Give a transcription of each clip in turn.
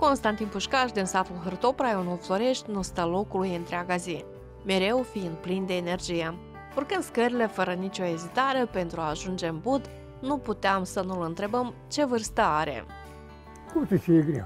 Constantin Pușcaș din satul Hârtop, raionul Florești, nu stă locului întreaga zi, mereu fiind plin de energie. Urcând scările fără nicio ezitare pentru a ajunge în Bud, nu puteam să nu-l întrebăm ce vârstă are. Cum să fie greu?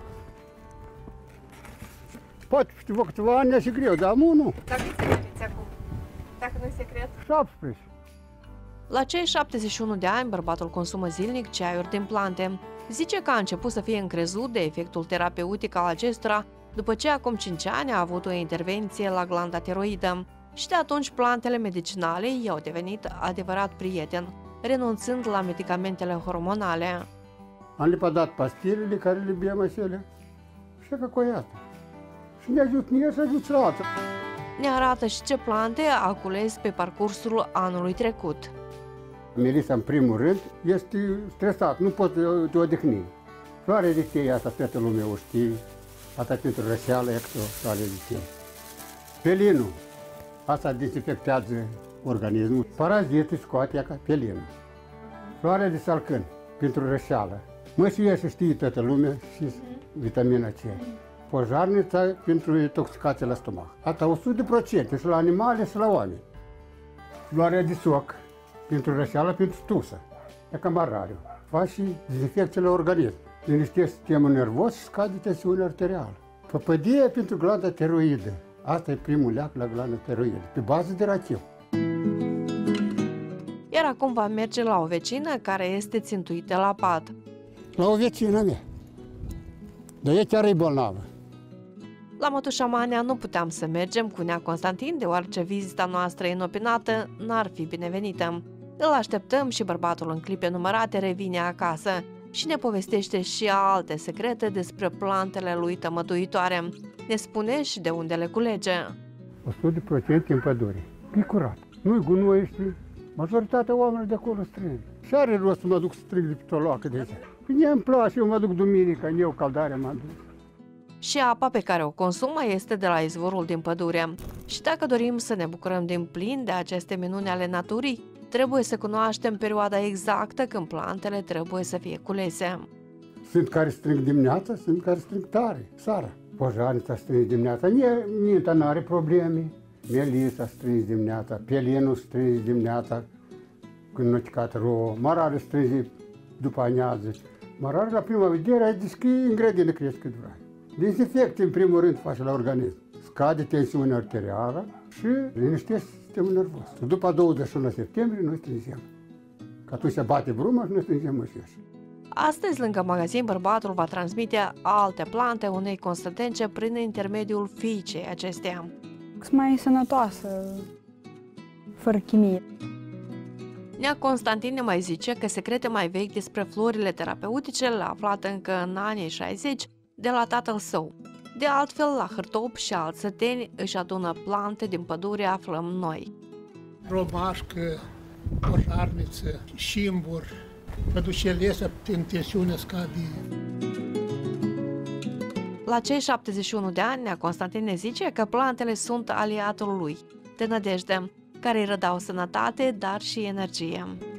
Poate știu câteva ani și greu, dar nu. Dar cât sunteți acum? Dacă nu-i secret? 17. La cei 71 de ani, bărbatul consumă zilnic ceaiuri din plante. Zice că a început să fie încrezut de efectul terapeutic al acestora după ce acum 5 ani a avut o intervenție la glanda tiroidă. Și de atunci plantele medicinale i-au devenit adevărat prieten, renunțând la medicamentele hormonale. Am lepădat pastilele care le beam acelea și că coiată. Și ne ajut mie să ajut celălalt. Ne arată și ce plante a cules pe parcursul anului trecut. Melisa, în primul rând, este stresat, nu pot te odihni. Floarea de chei, asta toată lumea o știe, asta pentru răceală, e floarea de chei. Pelinul, asta dezinfectează organismul. Parazitul scoate ca pelinul. Floarea de salcân, pentru răceală. Măsia să știe toată lumea și vitamina C. Pojarnița pentru intoxicație la stomac. Asta 100% și la animale și la oameni. Floarea de soc, pentru răceală, pentru tusă. E cam rariu. Faci și dezinfecție la organism. Liniștește sistemul nervos și scade tensiunea arterială. Păpădie pentru glanda tiroidă. Asta e primul leac la glanda tiroidă, pe bază de rachiu. Iar acum va merge la o vecină care este țintuită la pat. La o vecină mea. Dar ea chiar e bolnavă. La Mătușa Manea nu puteam să mergem cu nea Constantin, deoarece vizita noastră inopinată n-ar fi binevenită. Îl așteptăm și bărbatul în clipe numărate revine acasă și ne povestește și alte secrete despre plantele lui tămăduitoare. Ne spune și de unde le culege. 100% în pădure. E curat. Nu-i gunoi, știi? Majoritatea oamenilor de acolo strâng. Și are rost să mă duc să strâng de pe toloacă de aici. Mie îmi place, eu mă duc duminica, în eu caldare mă duc. Și apa pe care o consumă este de la izvorul din pădure. Și dacă dorim să ne bucurăm din plin de aceste minuni ale naturii, trebuie să cunoaștem perioada exactă când plantele trebuie să fie culese. Sunt care strâng dimineața, sunt care strâng tare, seara. Pojarnița strânge dimineața, Ninta n-are probleme. Melisa strânge dimineața, pelinul strânge dimineața, când nu cicat rouă, marare strânge după aniază. Marare la prima vedere ai zis că e în grădină crezi cât vrei. Dezinfecție în primul rând face la organism. Scade tensiunea arterială și liniștește sistemul nervos. După 21 septembrie noi strângem. Că atunci se bate bruma și noi strângem mășeși. Astăzi, lângă magazin, bărbatul va transmite alte plante unei constătence prin intermediul fiicei acesteia. Sunt mai sănătoasă, fără chimie. Nea Constantin ne mai zice că secrete mai vechi despre florile terapeutice le-a aflat încă în anii 60 de la tatăl său. De altfel, la Hârtop și alți săteni își adună plante din pădure, aflăm noi. Romașcă, pojarniță, șimbur, pădușelesă, în tensiune scade. La cei 71 de ani, nea Constantin ne zice că plantele sunt aliatul lui, de nădejde, care îi rădau sănătate, dar și energie.